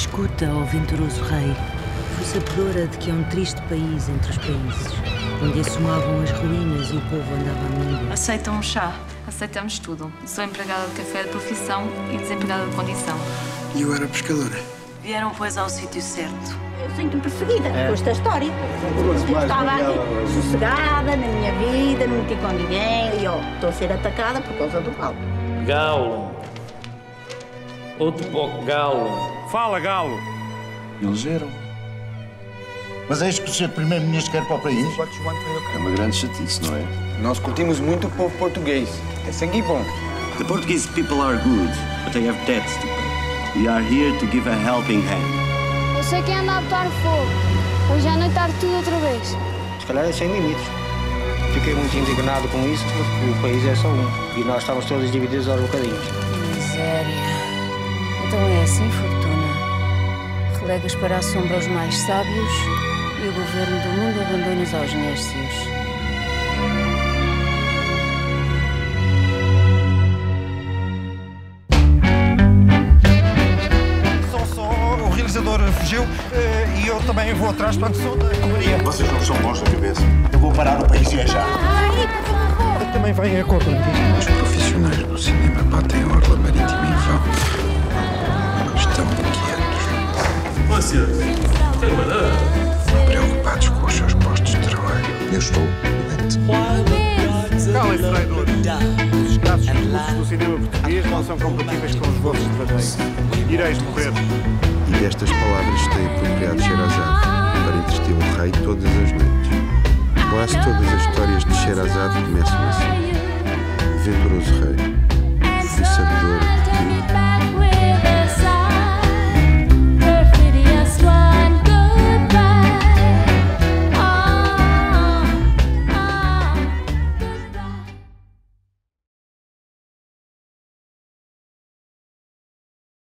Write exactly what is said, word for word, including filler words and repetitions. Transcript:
Escuta, ó venturoso rei, fui sabedora de que é um triste país entre os países, onde assomavam as ruínas e o povo andava a míngua. Aceitam um chá, aceitamos tudo. Sou empregada de café de profissão e desempregada de condição. E eu era pescadora. Vieram, pois, ao sítio certo. Eu sinto-me perseguida é. com esta história. Eu estava sossegada na minha vida, não meti com ninguém e, ó, estou a ser atacada por causa do galo. Galo. Outro pouco galo. Fala, galo. Elegeram. Mas é isto que o senhor Primeiro-Ministro quer para o país? É uma grande chatice, não é? Nós curtimos muito o povo português. É sangue bom. The Portuguese people are good, but they have debts to pay. We are here to give a helping hand. Eu sei que anda a botar fogo. Hoje à noite está tudo outra vez. Se calhar é sem limites. Fiquei muito indignado com isso, porque o país é só um. E nós estamos todos divididos aos bocadinhos. Miséria. Então é assim, Fortuna. Relegas para a sombra os mais sábios e o governo do mundo abandonas aos nércios. O realizador fugiu e eu também vou atrás, portanto sou da correria. Vocês não são bons da cabeça. Eu vou parar o país e é já. Também vem a corpo. Os profissionais do cinema batem a orla marítima em vão. Estão quietos. Você tem banana? Preocupados com os seus postos de trabalho. Eu estou doente. Calem, traidores. Os escassos recursos do cinema português não são compatíveis com os vossos devaneios. Ireis morrer. E destas palavras tem apropriado Sherazade para entreter o rei todas as noites. Quase todas as histórias de Sherazade começam assim. Venturoso rei, fui sabedor